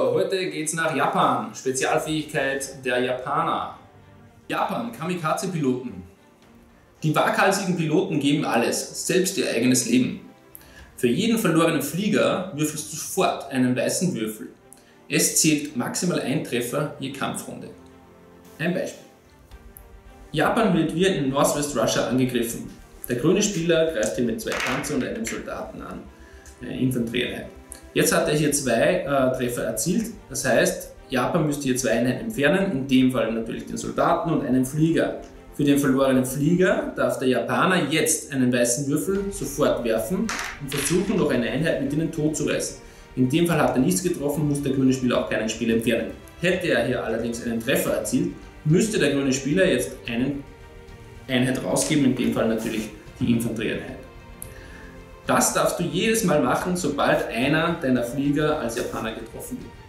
Hallo, heute geht's nach Japan. Spezialfähigkeit der Japaner. Japan, Kamikaze-Piloten. Die waghalsigen Piloten geben alles, selbst ihr eigenes Leben. Für jeden verlorenen Flieger würfelst du sofort einen weißen Würfel. Es zählt maximal ein Treffer je Kampfrunde. Ein Beispiel. Japan wird wie in Northwest Russia angegriffen. Der grüne Spieler greift hier mit 2 Panzer und einem Soldaten an, eine Infanterieeinheit. Jetzt hat er hier 2 Treffer erzielt, das heißt, Japan müsste hier 2 Einheiten entfernen, in dem Fall natürlich den Soldaten und einen Flieger. Für den verlorenen Flieger darf der Japaner jetzt einen weißen Würfel sofort werfen und versuchen, noch eine Einheit mit ihnen tot zu reißen. In dem Fall hat er nichts getroffen, muss der grüne Spieler auch keinen Spieler entfernen. Hätte er hier allerdings einen Treffer erzielt, müsste der grüne Spieler jetzt eine Einheit rausgeben, in dem Fall natürlich die Infanterieeinheit. Das darfst du jedes Mal machen, sobald einer deiner Flieger als Japaner getroffen wird.